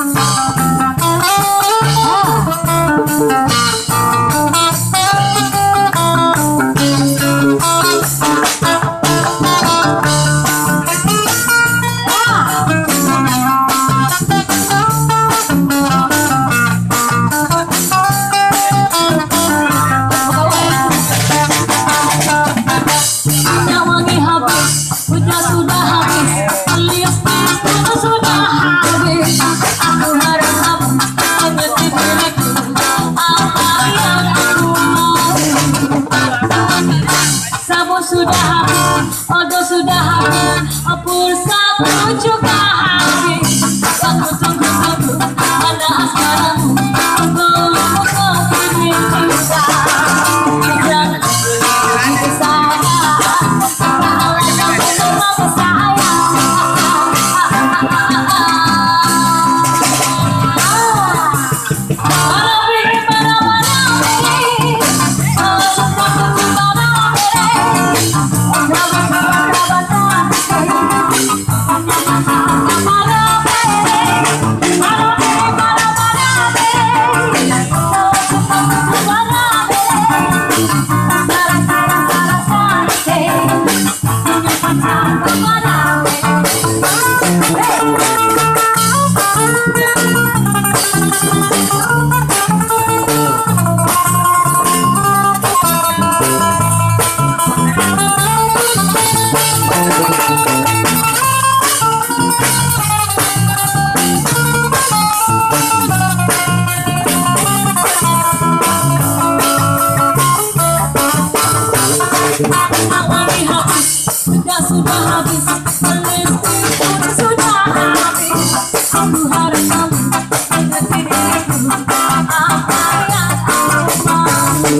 Sudah habis, odo sudah habis, pulsaku juga habis. Aku tunggu-tunggu mana asmaramu, tunggu kau kini juga. Jangan beri saya, jangan bersama saya. Sudah habis, listrikku sudah habis. Aku harap kamu mengerti diriku, apa yang aku mau.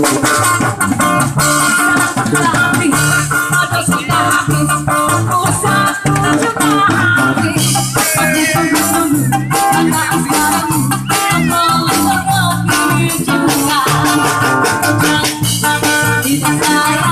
Sudah habis, odo sudah habis, pulsaku juga habis. Aku tunggu-tunggu mana asmaramu, tunggu kau kini juga. Jangan tidak saya.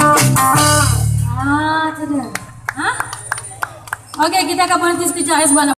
Oke, kita akan berhenti sekejap,